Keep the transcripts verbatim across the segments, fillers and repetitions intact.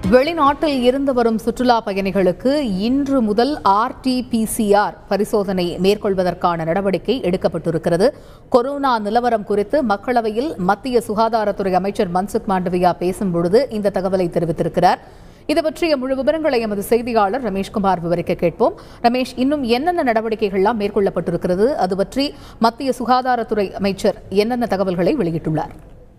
வெளிநாட்டில் இருந்து வரும் சுற்றுலா பயணிகளுக்கு இன்று முதல் R T P C R பரிசோதனை மேற்கொள்வதற்கான நடவடிக்கை எடுக்கப்பட்டிருக்கிறது. கொரோனா நிலவரம் குறித்து மக்களவையில் மத்திய சுகாதாரத்துறை அமைச்சர் மன்சுக் மாண்டவியா பேசும்பொழுது இந்த தகவலை தெரிவித்திருக்கிறார். இது பற்றிய முழு விவரங்களை எமது செய்தியாளர் ரமேஷ்குமார் விவரிக்க கேட்போம். ரமேஷ், இன்னும் என்னென்ன நடவடிக்கைகள்லாம் மேற்கொள்ளப்பட்டிருக்கிறது? அது பற்றி மத்திய சுகாதாரத்துறை அமைச்சர் என்னென்ன தகவல்களை வெளியிட்டுள்ளார்?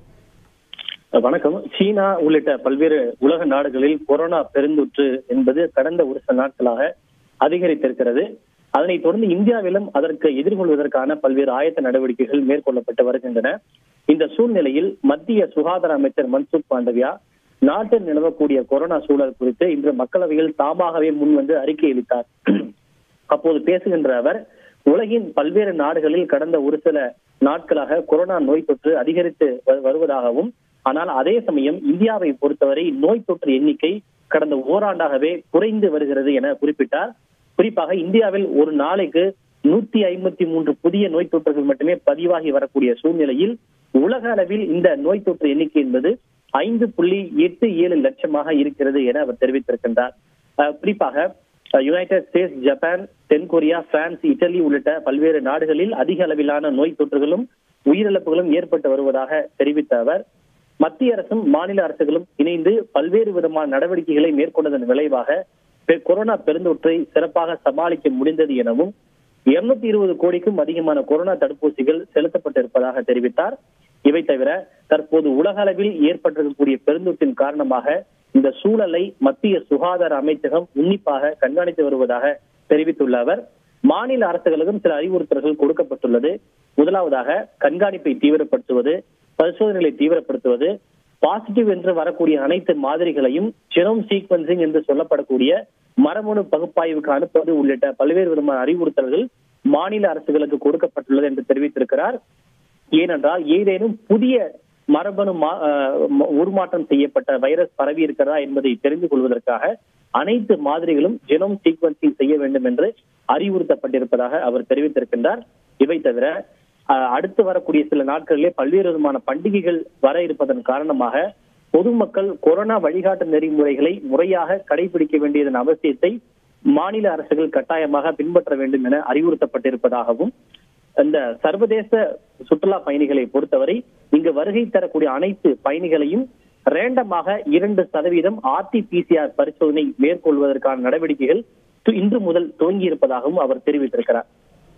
வணக்கம். சீனா உள்ளிட்ட பல்வேறு உலக நாடுகளில் கொரோனா பெருந்தொற்று என்பது கடந்த ஒரு சில நாட்களாக அதிகரித்திருக்கிறது. அதனைத் தொடர்ந்து இந்தியாவிலும் அதற்கு எதிர்கொள்வதற்கான பல்வேறு ஆயத்த நடவடிக்கைகள் மேற்கொள்ளப்பட்டு வருகின்றன. இந்த சூழ்நிலையில் மத்திய சுகாதார அமைச்சர் மன்சுக் மாண்டவியா நாட்டில் நிலவக்கூடிய கொரோனா சூழல் குறித்து இன்று மக்களவையில் தாமாகவே முன்வந்து அறிக்கை அளித்தார். அப்போது பேசுகின்ற அவர், உலகின் பல்வேறு நாடுகளில் கடந்த ஒரு சில நாட்களாக கொரோனா நோய் தொற்று அதிகரித்து வருவதாகவும், ஆனால் அதே சமயம் இந்தியாவை பொறுத்தவரை நோய் தொற்று எண்ணிக்கை கடந்த ஓராண்டாகவே குறைந்து வருகிறது என குறிப்பிட்டார். குறிப்பாக இந்தியாவில் ஒரு நாளைக்கு நூத்தி ஐம்பத்தி மூன்று புதிய நோய் தொற்றுகள் மட்டுமே பதிவாகி வரக்கூடிய சூழ்நிலையில் உலக அளவில் இந்த நோய் தொற்று எண்ணிக்கை என்பது ஐந்து புள்ளி எட்டு ஏழு லட்சமாக இருக்கிறது என அவர் தெரிவித்திருக்கின்றார். குறிப்பாக யுனைடெட் ஸ்டேட்ஸ், ஜப்பான், தென்கொரியா, பிரான்ஸ், இட்டலி உள்ளிட்ட பல்வேறு நாடுகளில் அதிக அளவிலான நோய் தொற்றுகளும் உயிரிழப்புகளும் ஏற்பட்டு வருவதாக தெரிவித்த அவர், மத்திய அரசும் மாநில அரசுகளும் இணைந்து பல்வேறு விதமான நடவடிக்கைகளை மேற்கொண்டதன் விளைவாக கொரோனா பெருந்தொற்றை சிறப்பாக சமாளிக்க முடிந்தது எனவும், இருநூத்தி இருபது கோடிக்கும் அதிகமான கொரோனா தடுப்பூசிகள் செலுத்தப்பட்டிருப்பதாக தெரிவித்தார். இவை தவிர தற்போது உலக அளவில் ஏற்பட்டிருக்கக்கூடிய பெருந்தொற்றின் காரணமாக இந்த சூழலை மத்திய சுகாதார அமைச்சகம் உன்னிப்பாக கண்காணித்து வருவதாக தெரிவித்துள்ள அவர், மாநில அரசுகளுக்கும் சில அறிவுறுத்தல்கள் கொடுக்கப்பட்டுள்ளது. முதலாவதாக கண்காணிப்பை தீவிரப்படுத்துவது, பரிசோதனைகளை தீவிரப்படுத்துவது, பாசிட்டிவ் என்று வரக்கூடிய அனைத்து மாதிரிகளையும் ஜெனோம் சீக்வன்சிங் என்று சொல்லப்படக்கூடிய மரபணு பகுப்பாய்வுக்கு அனுப்புவது உள்ளிட்ட பல்வேறு விதமான அறிவுறுத்தல்கள் மாநில அரசுகளுக்கு கொடுக்கப்பட்டுள்ளது என்று தெரிவித்திருக்கிறார். ஏனென்றால் ஏதேனும் புதிய மரபணு உருமாற்றம் செய்யப்பட்ட வைரஸ் பரவி இருக்கிறதா என்பதை தெரிந்து கொள்வதற்காக அனைத்து மாதிரிகளும் ஜெனோம் சீக்வன்சிங் செய்ய வேண்டும் என்று அறிவுறுத்தப்பட்டிருப்பதாக அவர் தெரிவித்திருக்கின்றார். இவை தவிர அடுத்து வரக்கூடிய சில நாட்களிலே பல்வேறு விதமான பண்டிகைகள் வர இருப்பதன் காரணமாக பொதுமக்கள் கொரோனா வழிகாட்டு நெறிமுறைகளை முறையாக கடைபிடிக்க வேண்டியதன் அவசியத்தை மாநில அரசுகள் கட்டாயமாக பின்பற்ற வேண்டும் என அறிவுறுத்தப்பட்டிருப்பதாகவும், இந்த சர்வதேச சுற்றுலா பயணிகளை பொறுத்தவரை இங்கு வருகை தரக்கூடிய அனைத்து பயணிகளையும் ரேண்டமாக இரண்டு சதவீதம் R T P C R பரிசோதனை மேற்கொள்வதற்கான நடவடிக்கைகள் இன்று முதல் துவங்கி இருப்பதாகவும் அவர் தெரிவித்திருக்கிறார்.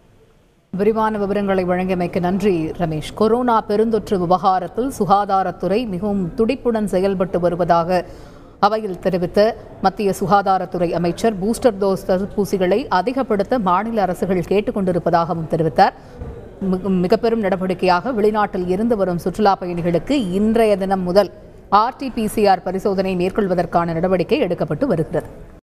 விரிவான விவரங்களை வழங்கியமைக்கு நன்றி ரமேஷ். கொரோனா பெருந்தொற்று விவகாரத்தில் சுகாதாரத்துறை மிகவும் துடிப்புடன் செயல்பட்டு வருவதாக அவையில் தெரிவித்த மத்திய சுகாதாரத்துறை அமைச்சர், பூஸ்டர் டோஸ் தடுப்பூசிகளை அதிகப்படுத்த மாநில அரசுகள் கேட்டுக் கொண்டிருப்பதாகவும் தெரிவித்தார். மிக பெரும் நடவடிக்கையாக வெளிநாட்டில் இருந்து வரும் சுற்றுலா பயணிகளுக்கு இன்றைய தினம் முதல் R T P C R பரிசோதனை மேற்கொள்வதற்கான நடவடிக்கை எடுக்கப்பட்டு வருகிறது.